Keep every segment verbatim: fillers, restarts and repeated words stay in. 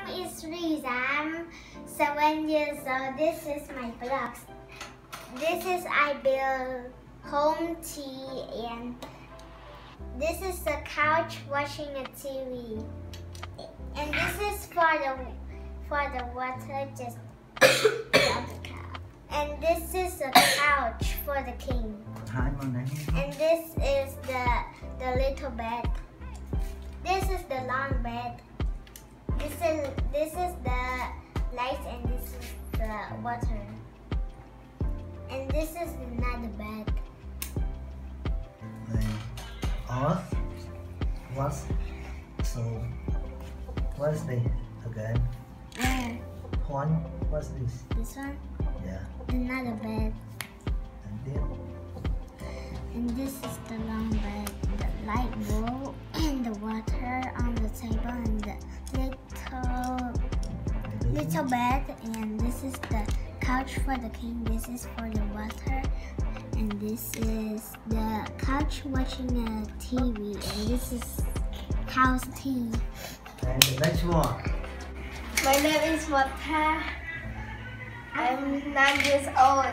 is Reese. I'm seven years old. This is my blocks. This is I build home tea, and this is the couch watching a T V. And this is for the for the water just on the couch. And this is the couch for the king. And this is the the little bed. This is the long bed. This is this is the lights, and this is the water. And this is another bed. Off. What's so? What's this again? Uh, One. What's this? this one. Yeah. Another bed. And then. And this is the long bed, the light bulb, and the water on the table, and the little little bed. And this is the couch for the king. This is for the water, and this is the couch watching a T V. And this is house tea. And the next one. My name is Wata. I'm nine years old.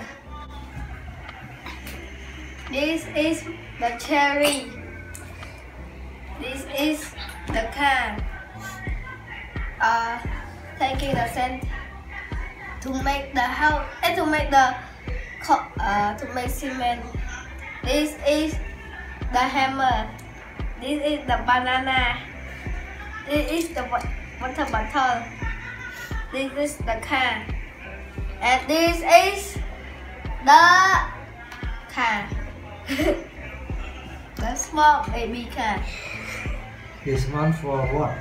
This is the cherry. This is the can. Uh, taking the sand to make the house, and to make the uh, to make cement. This is the hammer. This is the banana. This is the water bottle. This is the can, and this is the car. The small baby car. This one for what?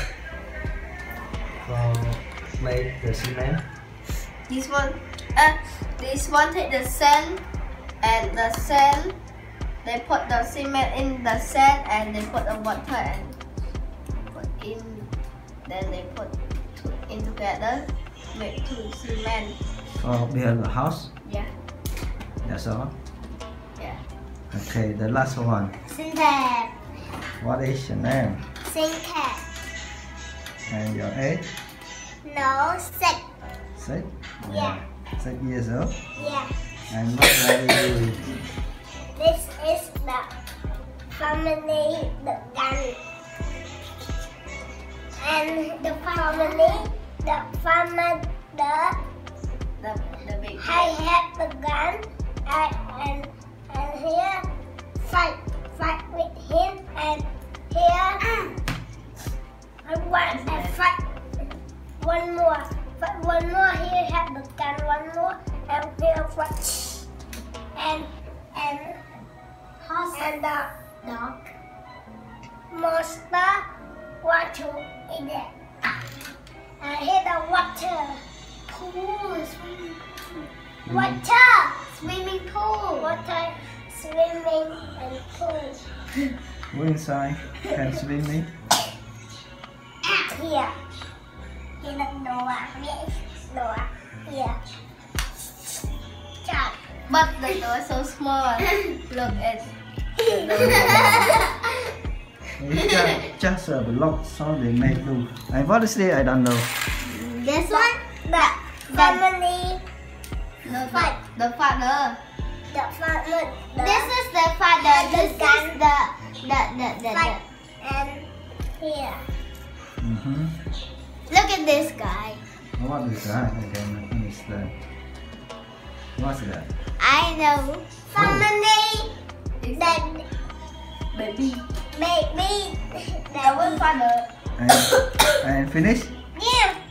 For make the cement. This one, uh, this one take the sand, and the sand, they put the cement in the sand, and they put the water and put in, then they put two in together, make two cement. For build a house. Yeah. That's all. Yeah. Okay, the last one. Syntax. What is your name? Syntax. And your age? No, six. Six? Yeah. Six years old? Yeah. And what are you? This is the family, the gun. And the family, the farmer, the The the big. I have the gun, and and, and here fight fight with him, and here I want to fight one more, fight one more. Here have the gun, one more, and here fight, and and horse and the dog. Monster want to eat it, and here the water. Pool, swimming pool. Water, swimming pool. Water, swimming and pool. Go inside. Can swim me? Here. Here the door. Yes, door. Here. Chop. But the door so small. Look at. It's just, just a block, so they make do. And what is it? I don't know. This one, the family. No, the, Fight. the father. The father. The This is the father. the This gun. is the the the the. fight. the. And here. Mm-hmm. Look at this guy. What is that? I don't understand. What's that? I know. Family. It's That baby. baby. That was father. And, and finish? Yeah.